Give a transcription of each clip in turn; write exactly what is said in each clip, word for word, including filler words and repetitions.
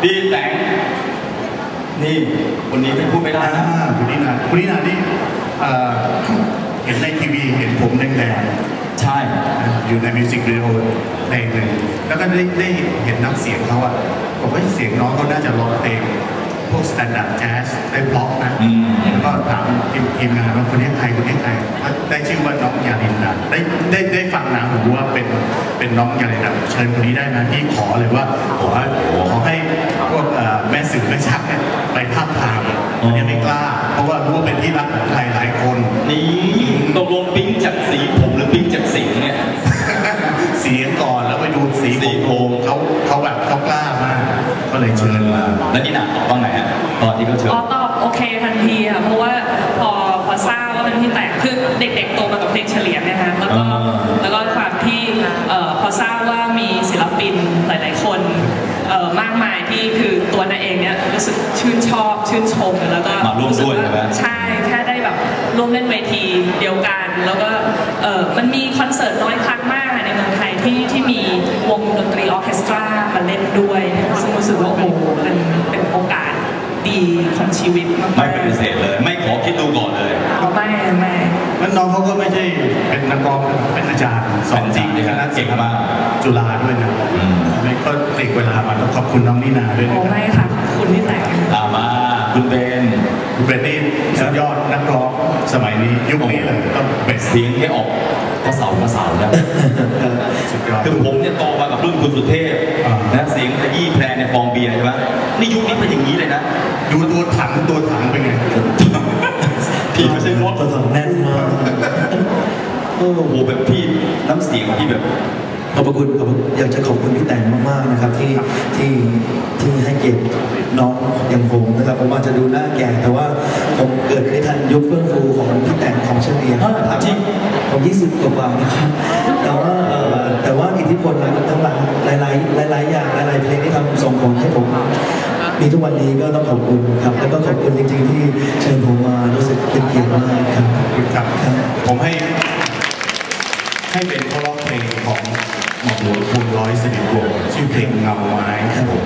ดีแต่งนี่คนนี้ไม่พูดไม่ได้นะคุณนี่นะคุณนี่นะนี่เห็นในทีวีเห็นผมแดงๆใช่อยู่ในมิวสิกวิดีโอเพลงหนึ่งแล้วก็ได้ได้เห็นน้ำเสียงเขาอะผมว่าเสียงน้องเขาน่าจะร้องเพลงพวกสแตนดาร์ดแจ๊สได้บล็อกนะแล้วก็ถามทีมงานว่าคนนี้ใครคนนี้ใครได้ชื่อว่าน้องยาลินดาได้ได้ได้ฟังนะผมว่าเป็นเป็นน้องยาลินดาเชิญคนนี้ได้นะพี่ขอเลยว่าขอขอให้พวกแม่สื่อแม่ชักเนี่ยไปภาพถ่ายอันนี้ไม่กล้าเพราะว่ารู้ว่าเป็นที่รักของใครหลายคนนี่ตกลงปิ๊งจากสีผมหรือปิ๊งจากเสียงเนี่ยเสียงก่อนแล้วไปดูสีผมเขาเขาแบบเขากล้ามากก็เลยเชิญมาแล้วนี่หนักตอบบ้างไหนอ่ะตอนที่เขาเชิญอ๋อตอบโอเคทันทีค่ะเพราะว่าพอพอทราบว่าเป็นพี่แต่งคือเด็กๆโตมากับเพลงเฉลียงนะคะแล้วก็แล้วก็ความที่พอทราบว่ามีศิลปินหลายๆคนมากมายที่คือตัวนาเองเนี่ยรู้สึกชื่นชอบชื่นชมแล้วก็มาร่วมด้วยใช่ไหมใช่แค่ได้แบบร่วมเล่นเวทีเดียวกันแล้วก็มันมีคอนเสิร์ตน้อยครั้งมากในเมืองไทยที่ที่มีวงดนตรีออร์เคสตรามาเล่นด้วยซึ่งรู้สึกว่าโอ้โหเป็นเป็นโอกาสดีของชีวิตไม่ปฏิเสธเลยไม่ขอคิดดูก่อนเลยไม่ไม่แล้วน้องเขาก็ไม่ใช่เป็นนักร้องเป็นอาจารย์สอนจริงในคณะเก่งมากจุฬาด้วยนะไม่ก็เด็กเวลามาต้องขอบคุณน้องนินาด้วยนะไม่ค่ะคุณที่แต่งตามมาคุณเบนคุณเบนนี่สุดยอดนักร้องสมัยนี้ยุคนี้เลยต้องเบสเสียงให้ออกกระเสากระเสานะสุดยอดคือผมเนี่ยโตมากับรุ่นคุณสุเทพนะเสียงขยี้แพรในฟองเบียร์ใช่ไหมนี่ยุคนี้เป็นอย่างนี้เลยนะดูตัวถังตัวถังเป็นไงพี่ไม่ใช่รถตัวถังแน่นมากโอ้โหแบบพี่น้ำเสียงพี่แบบขอบคุณขอบคุณอยากจะขอบคุณพี่แต่งมากๆนะครับที่ที่ที่ให้เกียรติน้องอย่างผมนะครับผมอาจจะดูหน้าแก่แต่ว่าผมเกิดในทันยุคเฟื่องฟูของพี่แต่งของเฉลียงจริงผมยี่สิบกว่านะครับแต่ว่าแต่ว่าอิทธิพลทั้งหลายหลายหลายๆอย่างหลายๆเพลงที่ทำส่งผลให้ผมมีทุกวันนี้ก็ต้องขอบคุณครับแล้วก็ขอบคุณจริงๆที่เชิญผมมารู้สึกเป็นเกียรติมากครับขอบคุณครับผมให้ให้เป็นเพราะร้องเพลงของหม่อมหลวงภูลร้อยสิริวงศ์ชื่อเพลงเงาไม้ครับโอ้โห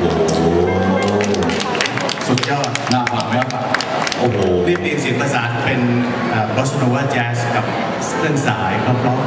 สุดยอดน่าฟังไหมโอ้โหเรียบเรียงเสียงประสานเป็นบอสโนวาแจ๊สกับเครื่องสายเพราะ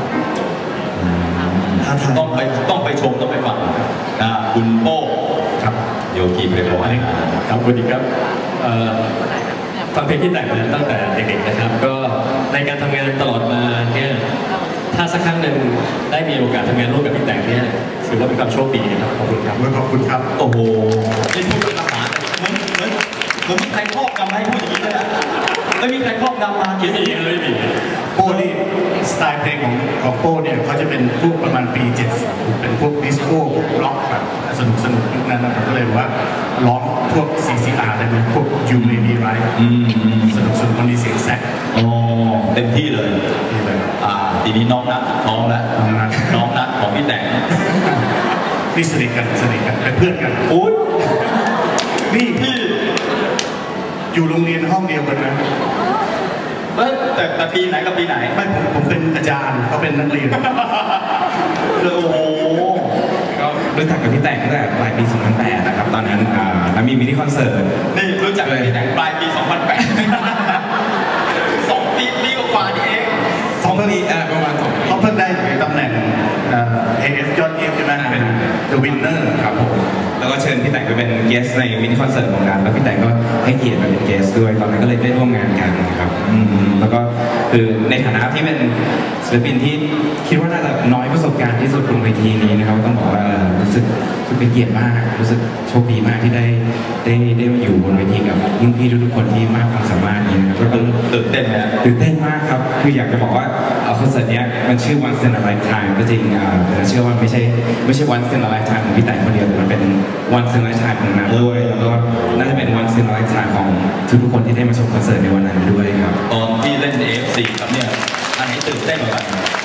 ๆต้องไปต้องไปชมต้องไปฟังคุณโป้ครับโยคีเพลย์บอยครับสวัสดีครับฟังเพลงที่แต่งมาตั้งแต่เด็กๆนะครับก็ในการทำงานตลอดมาเนี่ยถ้าสักครั้งหนึ่งได้มีโอกาสทำงานร่วมกับพี่แต่งเนี่ยถือว่าเป็นความโชคดีนะครับขอบคุณครับขอบคุณครับโอ้โหนี่พูดเป็นภาษาเหมือนเหมือนเหมือนมีใครครอบงำให้พูดอย่างนี้เลยนะไม่มีใครครอบงำมาเขียนอย่างนี้เลยไม่มีโป้นี่สไตล์เพลงของของโป้เนี่ยเขาจะเป็นพวกประมาณปีเจ็ดเป็นพวกดิสโก้ล็อกแบบสนุกสนุกยุคนั้นนะผมก็เลยว่าร้องพวก ซี ซี อาร์ ได้ไหมพวก You May Be Right สนุกสนุกมันมีเสียงแซกอ๋อเต็มที่เลยที่เลยอ่าทีนี้น้องนัทน้องแล้วน้องนัทน้องนัทของพี่แต่งนี่สนิทกันสนิทกันเป็นเพื่อนกันโอ้ยนี่พี่อยู่โรงเรียนห้องเดียวกันนะแต่แต่ปีไหนกับปีไหนไม่ผมผมเป็นอาจารย์เขาเป็นนักเรียนโอ้โหก็รู้จักกับพี่แต่งตั้งแต่ปลายปีสองพันแปดนะครับตอนนั้นแล้วมีมินิคอนเสิร์ตนี่รู้จักกับพี่แต่งปลายปีสองพันแปดสองปีปีกว่านี่เองสองปีประมาณสองเขาเพิ่งได้ตำแหน่งเอฟยอดเยี่ยมใช่ไหมเป็น The Winner ครับผมแล้วก็เชิญพี่แต่งไปเป็นเกสในมินิคอนเสิร์ตของงานแล้วพี่แต่งก็ให้เกียรติมาเป็นเกสด้วยตอนนั้นก็เลยได้ร่วมงานกันครับแล้วก็คือในฐานะที่เป็นศิลปินที่คิดว่าน่าจะน้อยประสบการณ์ที่สุดบนเวทีนี้นะครับต้องบอกว่ารู้สึกรู้สึกเป็นเกียรติมากรู้สึกโชคดีมากที่ได้ได้ได้มาอยู่บนเวทีกับรุ่นพี่ทุกคนที่มากความสามารถนี้นะครับก็ตื่นเต้นนะตื่นเต้นมากครับคืออยากจะบอกว่าคอนเสิร์ตนี้มันชื่อ Once in a Lifetime ก็จริงแต่เชื่อว่าไม่ใช่ไม่ใช่ Once in a Lifetime ของพี่แต่งคนเดียวแต่มันเป็น Once in a Lifetime ของน้ำด้วยแล้วก็น่าจะเป็น Once in a Lifetime ของทุกๆคนที่ได้มาชมคอนเสิร์ตในวันนั้นด้วยครับตอนที่เล่น เอ เอฟ ซี ครับเนี่ยอันนี้ตื่นเต้นเหมือนกัน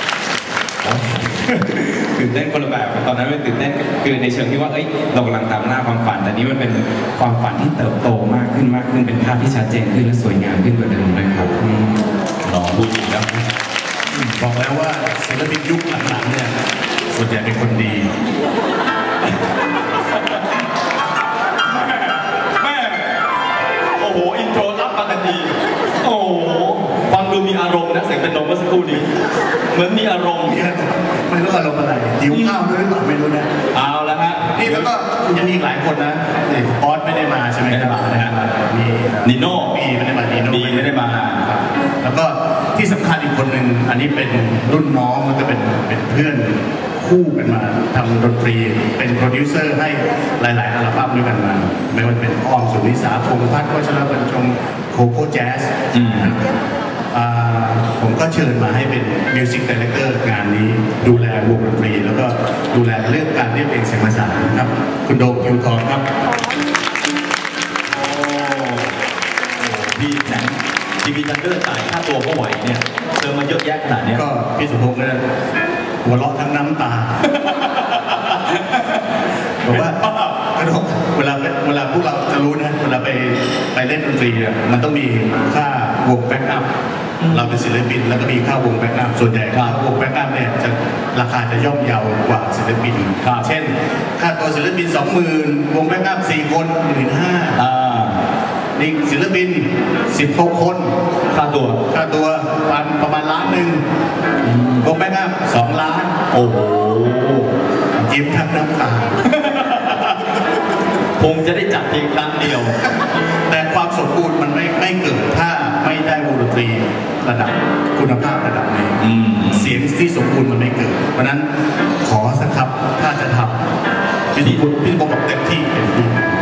ตื่นเต้นคนละแบบตอนนั้นมันตื่นเต้นคือในเชิงที่ว่าเอ้ยเรากำลังตามล่าความฝันแต่นี้มันเป็นความฝันที่เติบโตมากขึ้นมากขึ้นเป็นภาพที่ชัดเจนขึ้นและสวยงามขึ้นกว่าเดิมเลยครับน้องพูดดีนะบอกแล้วว่าศิลปินยุคหลังๆเนี่ยส่วนใหญ่เป็นคนดียังมีอีกหลายคนนะออสไม่ได้มาใช่ไหมครับมีนิโน่มีไม่ได้มานิโน่ดีไม่ได้มาครับแล้วก็ที่สำคัญอีกคนหนึ่งอันนี้เป็นรุ่นน้องแล้วก็เป็นเป็นเพื่อนคู่กันมาทำดนตรีเป็นโปรดิวเซอร์ให้หลายๆอัลบั้มด้วยกันมาไม่ว่าเป็นอ้อมสุนิสาพงษ์พัฒน์วัชรบรรจงโคโค่แจ๊สผมก็เชิญมาให้เป็นมิวสิกไดเรคเตอร์งานนี้ดูแลวงดนตรีแล้วก็ดูแลเรื่องการเรียบเรียงเสียงภาษาครับคุณโดมคิวทองครับพี่แสงทีวีทันเดอร์จ่ายค่าตัวก็ไหวเนี่ยเจอมาเยอะแยะขนาดนี้ก็พี่สุพงษ์เนี่ยหัวเราะทั้งน้ำตาบอกว่าเวลาเวลาพวกเราจะรู้นะเวลาไปไปเล่นดนตรีเนี่ยมันต้องมีค่าวงแบ็กอัพเราเป็นศิลปินแล้วก็มีค่าวงแบ็กอัพส่วนใหญ่ค่าวงแบ็กอัพเนี่ยจะราคาจะย่อมเยาวกว่าศิลปินเช่นค่าตัวศิลปินสองหมื่นวงแบ็กอัพสี่คนหมื่นห้านี่ศิลปินสิบหกคนค่าตัวค่าตัววันประมาณล้านหนึ่งวงแบ็กอัพสองล้านโอ้โหยิ้มทั้งน้ำตาคงจะได้จัดเพียงครั้งเดียวแต่ความสมบูรณ์มันไม่ไม่เกิดถ้าไม่ได้วงดนตรีระดับคุณภาพระดับนี้เสียงที่สมบูรณ์มันไม่เกิดเพราะนั้นขอสักครับถ้าจะทำพี่พี่ผมบอกเต็มที่เต็มที่